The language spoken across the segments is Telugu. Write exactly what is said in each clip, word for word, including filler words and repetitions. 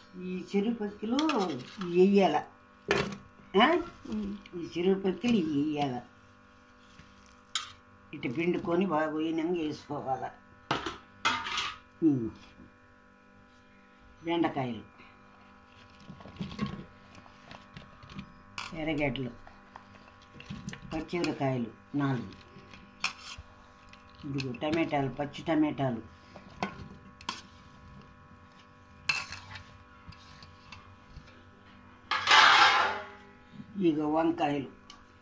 ఈ చెరుపక్కలు వేయాల, ఈ చెరుపక్కలు వేయాల. ఇటు పిండుకొని బాగా పోయినాక వేసుకోవాలి. బెండకాయలు, ఎర్రగడ్డలు, పచ్చిమిరకాయలు నాలుగు, ఇదిగో టమాటాలు, పచ్చి టమాటాలు, ఇగో వంకాయలు,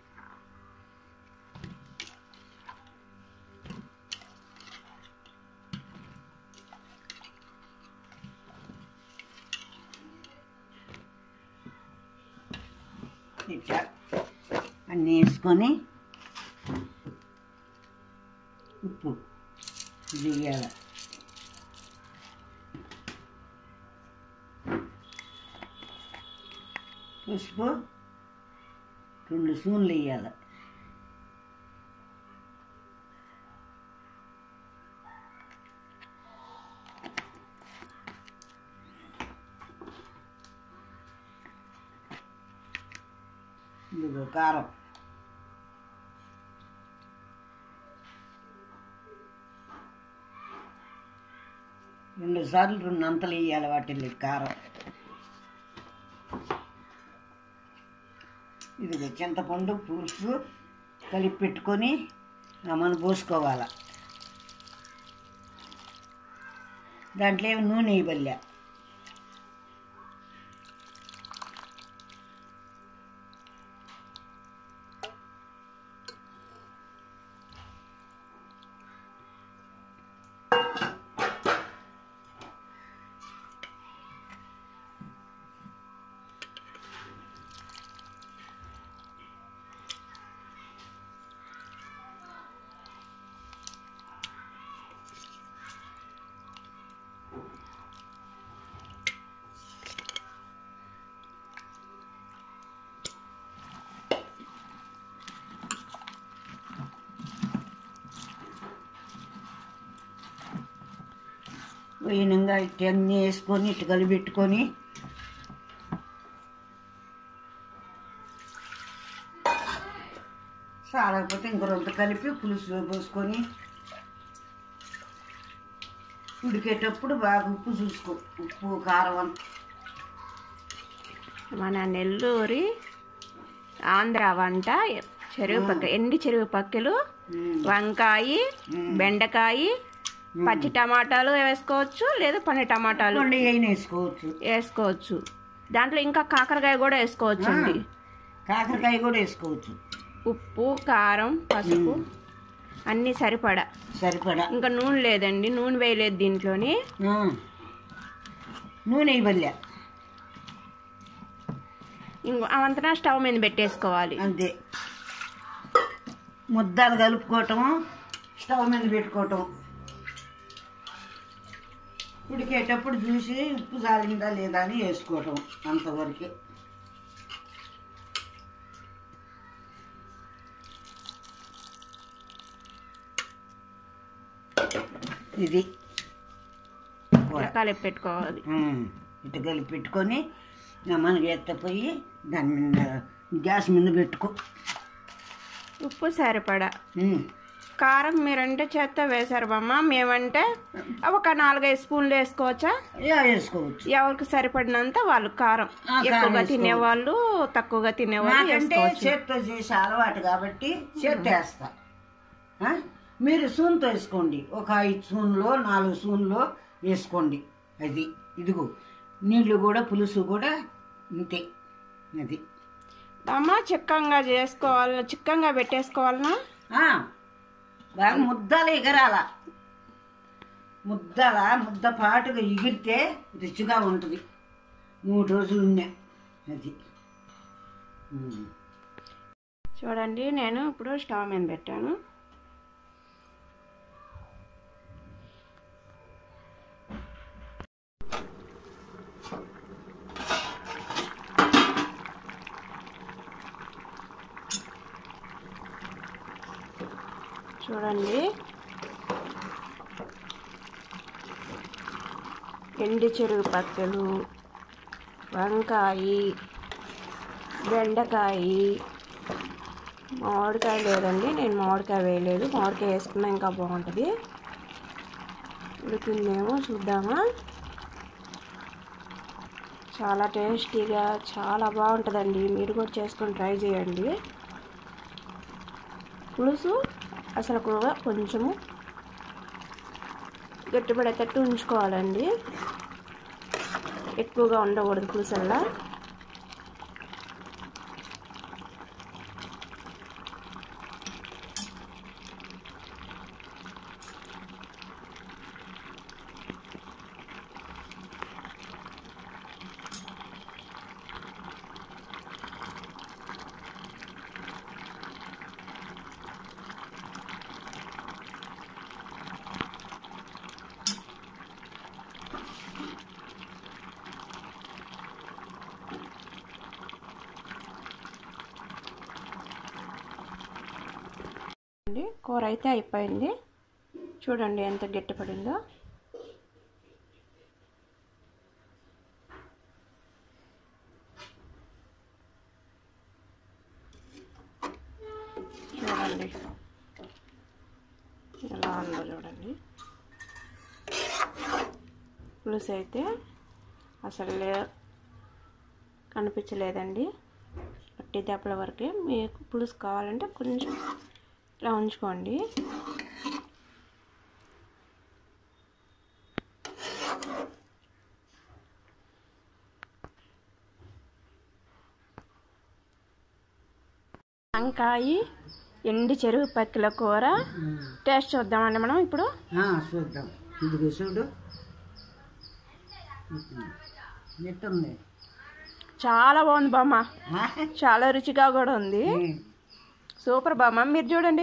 ఇట్లా అన్నీ వేసుకొని ఉప్పు వేయాలి. పసుపు రెండు స్పూన్లు వేయాలి. ఇదిగో కారం, రెండు సార్లు రెండు అంతలు వేయాలి వాటిని కారం. ఇదిగో చింతపండు పులుసు కలిపి పెట్టుకొని మనం పోసుకోవాలి. దాంట్లో ఏమి నూనె వేయబల్లే. పోయినంగా ఇటు అన్నీ వేసుకొని ఇటు కలిపెట్టుకొని సాలకపోతే ఇంకో రొంత కలిపి పులుసులో పోసుకొని ఉడికేటప్పుడు బాగా ఉప్పు చూసుకో, ఉప్పు కారం. మన నెల్లూరి ఆంధ్ర వంట చెరువు పక్క ఎండి చెరువు పక్కలు, వంకాయ, బెండకాయ, పచ్చి టమాటాలు వేసుకోవచ్చు, లేదా పండు టమాటాలు వేసుకోవచ్చు వేసుకోవచ్చు దాంట్లో ఇంకా కాకరకాయ కూడా వేసుకోవచ్చు అండి. కాకరకాయ కూడా వేసుకోవచ్చు. ఉప్పు, కారం, పసుపు అన్నీ సరిపడా సరిపడా ఇంకా నూనె లేదండి, నూనె వేయలేదు దీంట్లోని. నూనె వేయబల్లే. ఇంకో అవంతనా స్టవ్ మీద పెట్టేసుకోవాలి అంతే. ముద్దలు కలుపుకోవటం, స్టవ్ మీద పెట్టుకోవటం, ఉడికేటప్పుడు చూసి ఉప్పు జాలిందా లేదా అని వేసుకోవటం అంతవరకు. ఇది కలిపి పెట్టుకోవాలి. ఇటు కలిపి పెట్టుకొని మనకి ఎత్తపోయి దాని మీద గ్యాస్ మీద పెట్టుకో. ఉప్పు సరిపడా. కారం మీరంటే చేత్తో వేసారు బామ్మ, మేమంటే ఒక నాలుగైదు స్పూన్లు వేసుకోవచ్చా? వేసుకోవచ్చు. ఎవరికి సరిపడినంత వాళ్ళు కారం. ఎక్కువగా తినేవాళ్ళు, తక్కువగా తినేవాళ్ళు వేసుకోవచ్చు. చేత్తో చేసే అలవాటు కాబట్టి చేత్తో వేస్తా. మీరు స్పూన్తో వేసుకోండి, ఒక ఐదు స్పూన్లో నాలుగు స్పూన్లో వేసుకోండి. అది ఇదిగో నీళ్ళు కూడా పులుసు కూడా ఇంతే. అది అమ్మ చిక్కంగా చేసుకోవాలి, చిక్కంగా పెట్టేసుకోవాలనా? బాగా ముద్దలు ఎగరాల, ముద్దల ముద్ద పాటుగా ఎగిరితే రుచిగా ఉంటుంది. మూడు రోజులు ఉన్నాయి. అది చూడండి, నేను ఇప్పుడు స్టవ్ మీద పెట్టాను. చూడండి, ఎండి చెరుగు పక్కలు, వంకాయ, బెండకాయ, మామిడికాయ లేదండి, నేను మామిడికాయ వేయలేదు. మామిడికాయ వేసుకున్నా ఇంకా బాగుంటుంది. ఉడికిందేమో చూద్దామా. చాలా టేస్టీగా చాలా బాగుంటుందండి. మీరు కూడా చేసుకొని ట్రై చేయండి. పులుసు అసలు కూడా కొంచెము గట్టిపడేటట్టు ఉంచుకోవాలండి. ఎక్కువగా ఉండకూడదు పులుసల్లా. కూర అయితే అయిపోయింది. చూడండి ఎంత గట్టిపడిందో. చూడండి ఎలా ఉందో చూడండి. పులుసు అయితే అసలు కనిపించలేదండి. అట్టి దెబ్బల వరకే. మీకు పులుసు కావాలంటే కొంచెం ఇలా ఉంచుకోండి. వంకాయ, ఎండి చెరుగు పక్కల కూర టేస్ట్ చూద్దామండి మనం ఇప్పుడు. చూద్దాం. ఇదిగో చూడు, చాలా బాగుంది బామ్మ. చాలా రుచిగా కూడా ఉంది. సూపర్ బామ్మ. మీరు చూడండి.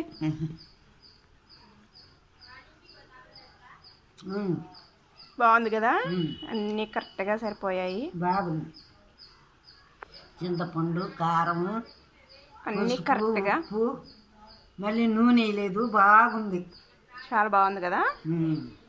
బాగుంది కదా, అన్నీ కరెక్ట్గా సరిపోయాయి. బాగుంది. చింతపండు, కారం అన్నీ కరెక్ట్గా, మళ్ళీ నూనె లేదు. బాగుంది. చాలా బాగుంది కదా.